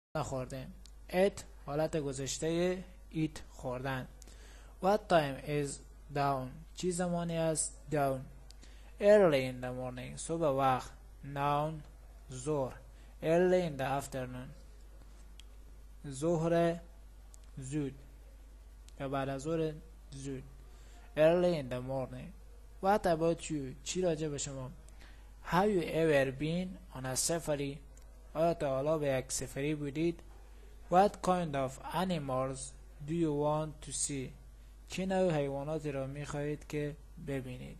نخوردیم. ate حالت گذشته eat خوردن. What time is down؟ چی زمانی است down؟ Early in the morning صبح وقت. noun ظهر. Early in the afternoon ظهر زود یا بعد از ظهر زود. Early in the morning. What about you؟ چی راجع به شما؟ Have you ever been on a safari؟ آیا تا حالا به یک سفری بودید؟ What kind of animals do you want to see؟ چه نوع حیواناتی را می خواهید که ببینید؟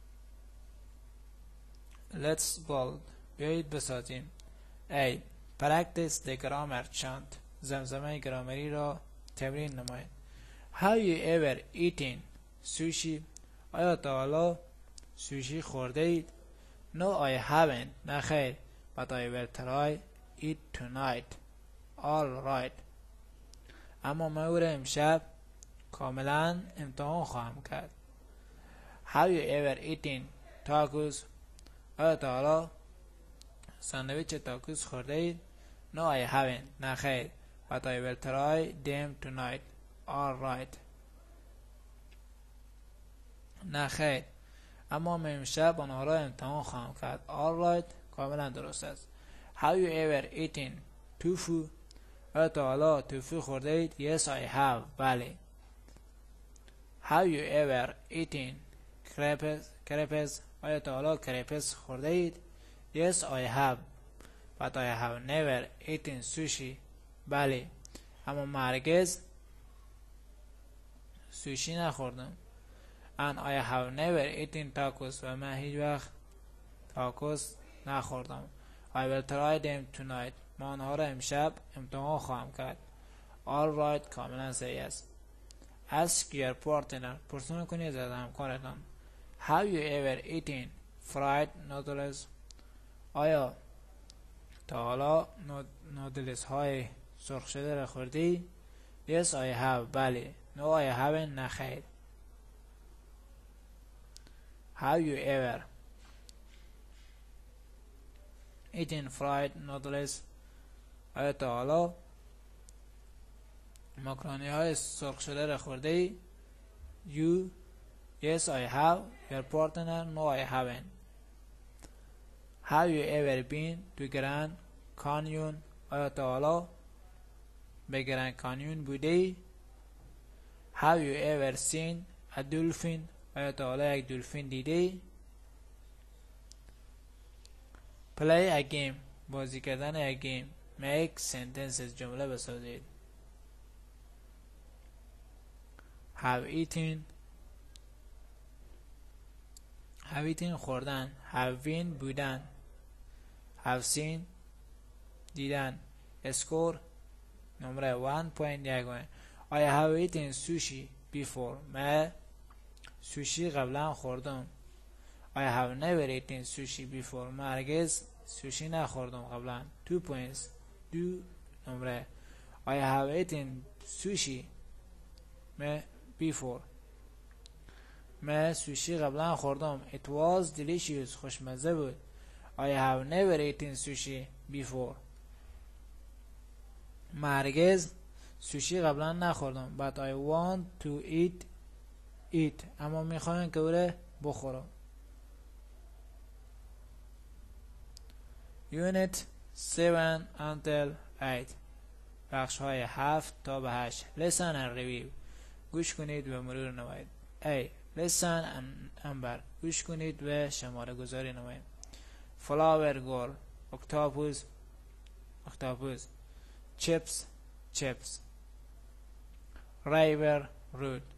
Let's build. بیایید بسازیم. A. Practice the grammar chant. زمزمه گرامری را تمرین نمایید. Have you ever eaten sushi؟ آیا تا حالا سوشی خورده اید؟ No, I haven't. نه خیر. But I will try it tonight. All right. اما من او را امشب کاملا امتحان خواهم کرد. Have you ever eaten tacos؟ آیا تا حالا ساندویچ تاکوس خورده اید؟ No, I haven't. نه خیر. But I will try them tonight. All right. نه خیر. اما من امشب آنها را امتحان خواهم کرد. All right. کاملا درست است. Have you ever eaten tofu؟ آیا تا حالا توفو خورده اید؟ Yes, I have. بله. Have you ever eaten crepes؟ آیا تا حالا کرپس خورده اید؟ Yes, I have. But I have never eaten sushi. بله. اما هرگز سوشی نخوردم. And I have never eaten tacos. و من هیچ وقت تاکوس نخوردم. I will try them tonight. من آنها را امشب امتحان خواهم کرد. All right. کاملا صحیح است. Ask your partner. پرسجو کنید از همکارتان. Have you ever eaten fried noodles؟ آیا تا حالا نودلز های سرخ شده را خوردی؟ Yes, I have. بله. No, I haven't. نه خیر. Have you ever eaten fried noodles؟ آیا تا حالا ماکارونی های سرخ شده را خورده ای؟ You. Yes, I have. Your partner. No, I haven't. Have you ever been to Grand Canyon؟ آیا تا حالا به گرند کانیون بوده ای؟ Have you ever seen a dolphin؟ آیا تا حالا یک دلفین دیده ای؟ Play a game. بازی کردن یک گیم. Make sentences. جمله بسازید. Have eaten خوردن. Have been بودن. Have seen دیدن. Score نمره 1.1. I have eaten sushi before. من سوشی قبلا خوردم. I have never eaten sushi before. من هرگز سوشی نخوردم قبلا. 2 points. 2 نمره. I have eaten sushi before. من سوشی قبلا خوردم. It was delicious. خوشمزه بود. I have never eaten sushi before. من هرگز سوشی قبلا نخوردم. But I want to eat it. اما میخوایم که او را بخورم. Unit 7 until 8. بخش های 7 تا به 8. Listen and review. گوش کنید و مرور نمایید. A. Listen and number. گوش کنید و شماره گذاری نمایید. Flower girl. octopus. Chips. River. road.